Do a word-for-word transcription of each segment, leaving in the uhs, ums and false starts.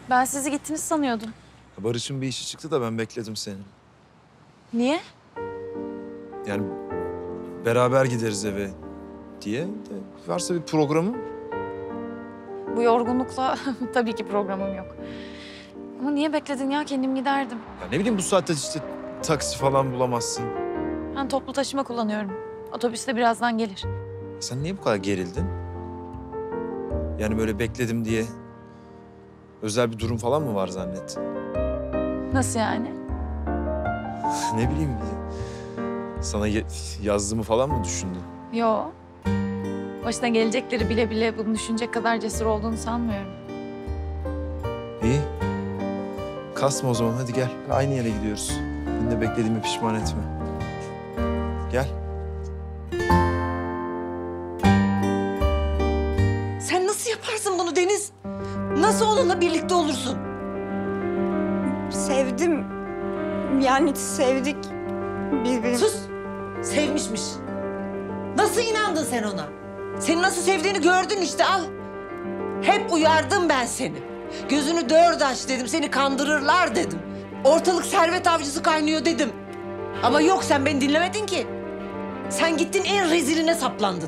Ben sizi gittiniz sanıyordum. Barış'ın bir işi çıktı da ben bekledim seni. Niye? Yani beraber gideriz eve diye. De varsa bir programı. Bu yorgunlukla tabii ki programım yok. Ama niye bekledin ya? Kendim giderdim. Ya ne bileyim bu saatte işte taksi falan bulamazsın. Ben toplu taşıma kullanıyorum. Otobüs de birazdan gelir. Sen niye bu kadar gerildin? Yani böyle bekledim diye özel bir durum falan mı var zannettin? Nasıl yani? Ne bileyim sana ye- yazdığımı falan mı düşündün? Yo. Başına gelecekleri bile bile bunu düşünecek kadar cesur olduğunu sanmıyorum. İyi. Kasma o zaman hadi gel. Aynı yere gidiyoruz. Beni de beklediğimi pişman etme. Gel. Sen nasıl yaparsın bunu Deniz? Nasıl onunla birlikte olursun? Sevdim. Yani sevdik birbirimizi. Sus! Sevmişmiş. Nasıl inandın sen ona? Seni nasıl sevdiğini gördün işte al. Hep uyardım ben seni. Gözünü dört aç dedim, seni kandırırlar dedim. Ortalık servet avcısı kaynıyor dedim. Ama yok sen beni dinlemedin ki. Sen gittin en reziline saplandın.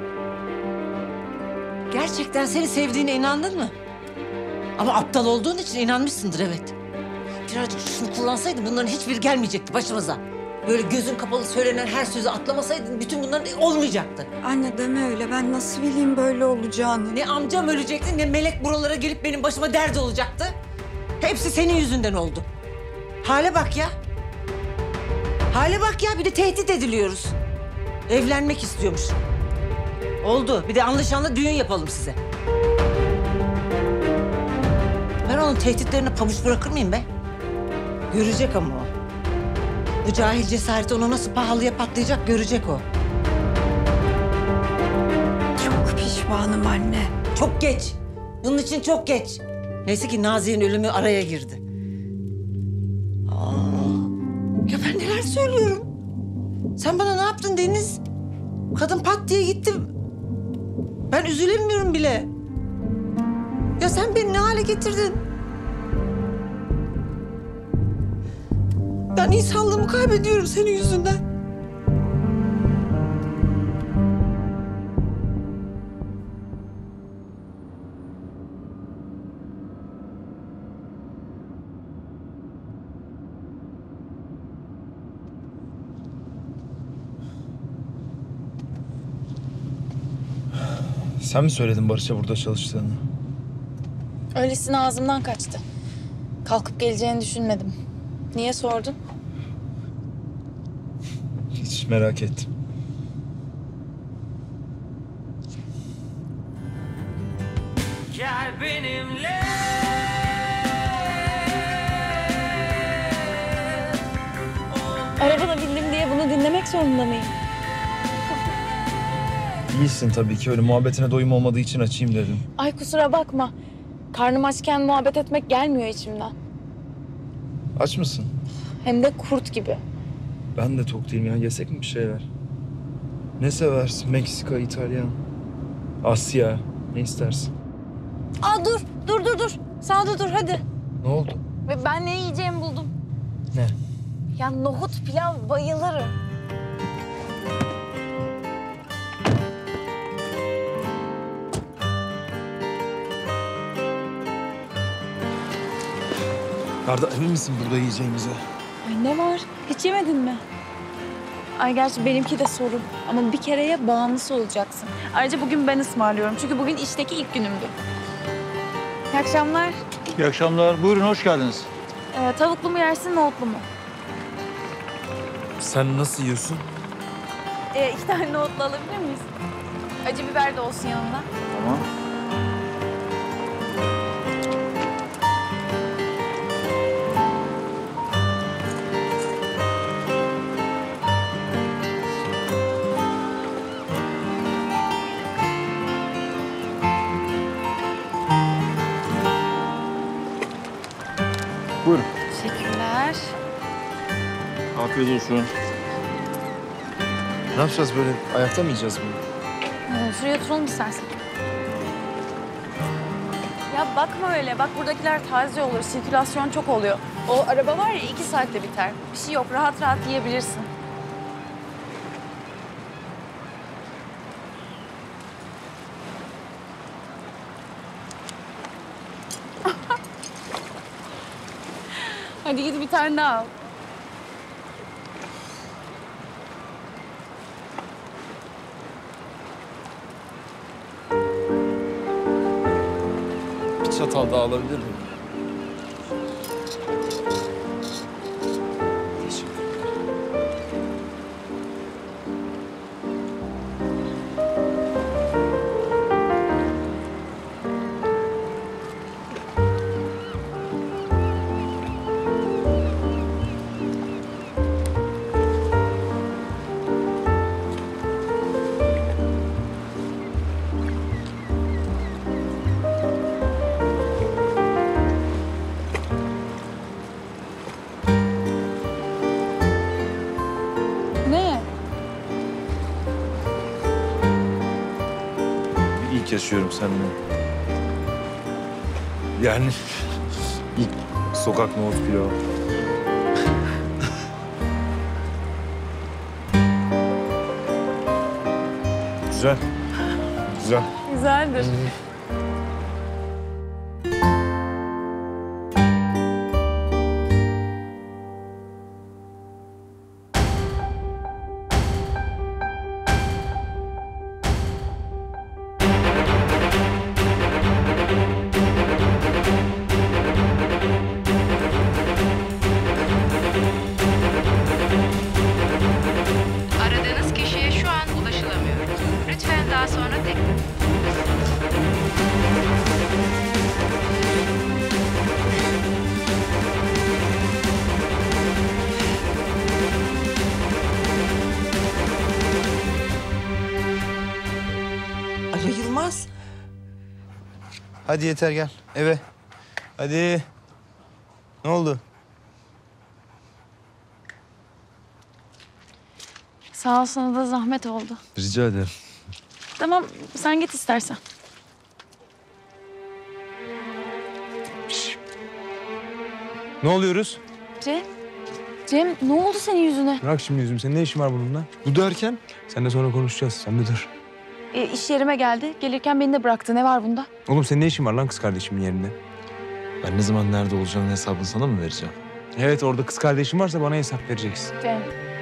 Gerçekten seni sevdiğine inandın mı? Ama aptal olduğun için inanmışsındır evet. Birazcık şunu kullansaydın bunların hiçbiri gelmeyecekti başımıza. Böyle gözün kapalı söylenen her sözü atlamasaydın bütün bunların olmayacaktı. Anne deme öyle. Ben nasıl bileyim böyle olacağını? Ne amcam ölecekti ne melek buralara gelip benim başıma dert olacaktı. Hepsi senin yüzünden oldu. Hale bak ya. Hale bak ya bir de tehdit ediliyoruz. Evlenmek istiyormuş. Oldu. Bir de anlaşanlı düğün yapalım size. Ben onun tehditlerine pabuç bırakır mıyım be? Görecek ama o. Bu cahil cesareti onu nasıl pahalıya patlayacak görecek o. Çok pişmanım anne. Çok geç. Bunun için çok geç. Neyse ki Naziye'nin ölümü araya girdi. Aa, ya ben neler söylüyorum? Sen bana ne yaptın Deniz? Kadın pat diye gitti. Ben üzülemiyorum bile. Ya sen beni ne hale getirdin? Ben insanlığımı kaybediyorum senin yüzünden. Sen mi söyledin Barış'a burada çalıştığını? Öylesine ağzımdan kaçtı. Kalkıp geleceğini düşünmedim. Niye sordun? Hiç merak ettim. Gel benimle. Arabana bindim diye bunu dinlemek zorunda mıyım? İyisin tabii ki. Öyle muhabbetine doyum olmadığı için açayım dedim. Ay kusura bakma. Karnım açken muhabbet etmek gelmiyor içimden. Aç mısın? Hem de kurt gibi. Ben de tok değilim ya. Yesek mi bir şeyler? Ne seversin? Meksika, İtalyan, Asya. Ne istersin? Aa dur, dur dur dur. Sağda dur hadi. Ne oldu? Ve ben ne yiyeceğimi buldum. Ne? Ya nohut pilav bayılırım. Arda emin misin burada yiyeceğimize? Ay ne var? Hiç yemedin mi? Ay gerçi benimki de sorun. Ama bir kereye bağımlısı olacaksın. Ayrıca bugün ben ısmarlıyorum. Çünkü bugün işteki ilk günümdü. İyi akşamlar. İyi akşamlar. Buyurun, hoş geldiniz. Ee, tavuklu mu yersin, nohutlu mu? Sen nasıl yiyorsun? Ee, iki tane nohutlu alabilir miyiz? Acı biber de olsun yanında. Tamam. Buyurun. Teşekkürler. Afiyet olsun. Ne yapacağız böyle? Ayakta mı yiyeceğiz bunu? Ee, şuraya oturalım istersen. Ya bakma öyle. Bak buradakiler taze olur. Sirkülasyon çok oluyor. O araba var ya iki saatte biter. Bir şey yok. Rahat rahat yiyebilirsin. Hadi git bir tane daha al. Bir çatal daha alabilir miyim? Teşekkür ederim. Ne? Bir ilk yaşıyorum seninle. Yani ilk sokak nohut pilavı. Güzel. Güzel. Güzeldir. Aradığınız kişiye şu an ulaşılamıyor. Lütfen daha sonra tekrar. Alo Yılmaz. Hadi yeter gel eve. Hadi. Ne oldu? Sağ ol, sana da zahmet oldu. Rica ederim. Tamam, sen git istersen. Ne oluyoruz? Cem, Cem ne oldu senin yüzüne? Bırak şimdi yüzüm. Senin ne işin var bununla? Bu derken? Seninle sonra konuşacağız. Sen de dur. E, iş yerime geldi. Gelirken beni de bıraktı. Ne var bunda? Oğlum senin ne işin var lan kız kardeşimin yerinde? Ben ne zaman nerede olacağının hesabını sana mı vereceğim? Evet orada kız kardeşin varsa bana hesap vereceksin. Cem,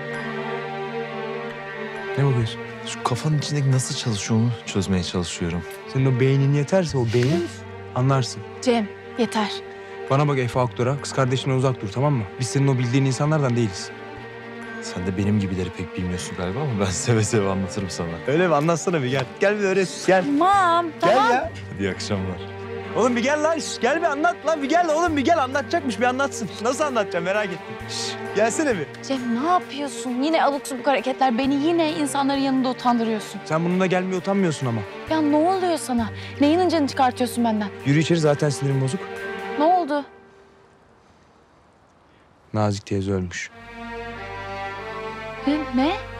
Ne bakıyorsun? Şu kafanın içindeki nasıl çalışıyor onu çözmeye çalışıyorum. Senin o beynin yeterse o beyin anlarsın. Cem yeter. Bana bak Efe Aktor'a. Kız kardeşinden uzak dur tamam mı? Biz senin o bildiğin insanlardan değiliz. Sen de benim gibileri pek bilmiyorsun galiba ama ben seve seve anlatırım sana. Öyle mi? Anlatsana bir gel. Gel bir öğret. Gel. Tamam, tamam. ya. Hadi iyi akşamlar. Oğlum bir gel lan. Şş, gel bir anlat lan. Bir gel oğlum bir gel. Anlatacakmış bir anlatsın. Nasıl anlatacağım merak ettim. Şş, gelsene bir. Cem ne yapıyorsun? Yine abuk subuk hareketler. Beni yine insanların yanında utandırıyorsun. Sen bununla gelmeye utanmıyorsun ama. Ya ne oluyor sana? Neyin incini çıkartıyorsun benden? Yürü içeri zaten sinirim bozuk. Ne oldu? Nazik teyze ölmüş. Ne? ne?